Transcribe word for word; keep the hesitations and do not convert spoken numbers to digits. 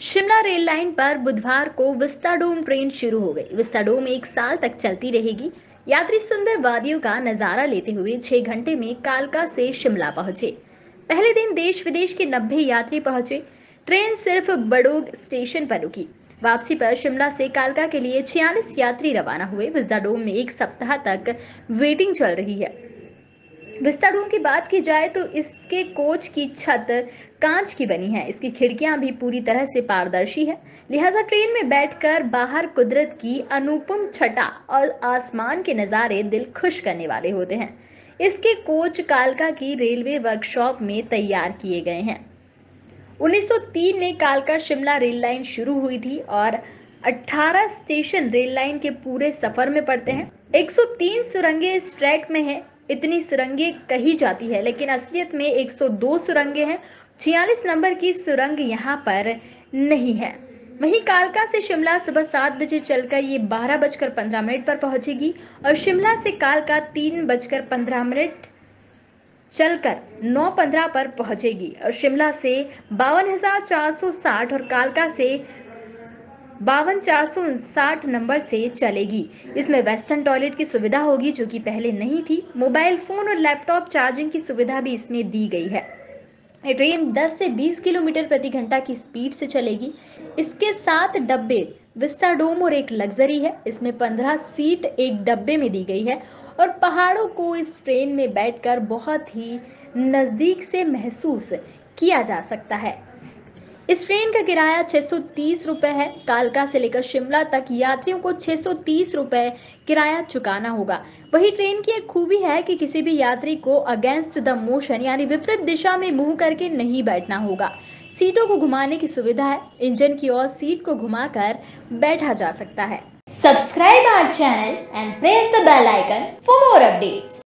Shimla rail line पर बुधवार को विस्टाडोम ट्रेन शुरू हो गई। विस्टाडोम एक साल तक चलती रहेगी। यात्री सुंदर वादियों का नजारा लेते हुए छह घंटे में कालका से शिमला पहुंचे। पहले दिन देश विदेश के नब्बे यात्री पहुंचे। ट्रेन सिर्फ बड़ोग स्टेशन पर रुकी। वापसी पर शिमला से कालका के लिए छियालीस यात्री रवाना हुए। विस्टाडोम में एक सप्ताह तक वेटिंग चल रही है। विस्टाडोम की बात की जाए तो इसके कोच की छत कांच की बनी है। इसकी खिड़कियां भी पूरी तरह से पारदर्शी है, लिहाजा ट्रेन में बैठकर बाहर कुदरत की अनुपम छटा और आसमान के नज़ारे दिल खुश करने वाले होते हैं। इसके कोच कालका की रेलवे वर्कशॉप में तैयार किए गए हैं। उन्नीस सौ तीन में कालका शिमला रेल लाइन शुरू हुई थी और अठारह स्टेशन रेल लाइन के पूरे सफर में पड़ते हैं। एक सौ तीन सुरंगें इस ट्रैक में हैं। इतनी सुरंगें कही जाती है, लेकिन असलियत में एक सौ दो सुरंगें हैं। छियालीस नंबर की सुरंग यहाँ पर नहीं है। वहीं कालका से शिमला सुबह सात बजे चलकर ये बारह बजकर पंद्रह मिनट पर पहुंचेगी और शिमला से कालका तीन बजकर पंद्रह मिनट चलकर नौ पंद्रह पर पहुंचेगी और शिमला से बावन हजार चार सौ साठ और कालका से बावन चार सौ साठ नंबर से चलेगी। इसमें वेस्टर्न टॉयलेट की सुविधा होगी, जो कि पहले नहीं थी। मोबाइल फोन और लैपटॉप चार्जिंग की सुविधा भी इसमें दी गई है। ये ट्रेन दस से बीस किलोमीटर प्रति घंटा की स्पीड से चलेगी। इसके सात डब्बे विस्टाडोम और एक लग्जरी है। इसमें पंद्रह सीट एक डब्बे में दी गई है और पहाड़ों को इस ट्रेन में बैठकर बहुत ही नज़दीक से महसूस किया जा सकता है। इस ट्रेन का किराया छह सौ तीस रुपए है। कालका से लेकर शिमला तक यात्रियों को छह सौ तीस रुपए किराया चुकाना होगा। वही ट्रेन की एक खूबी है कि किसी भी यात्री को अगेंस्ट द मोशन यानी विपरीत दिशा में मुंह करके नहीं बैठना होगा। सीटों को घुमाने की सुविधा है। इंजन की ओर सीट को घुमाकर बैठा जा सकता है। Subscribe our channel and press the bell icon for more updates.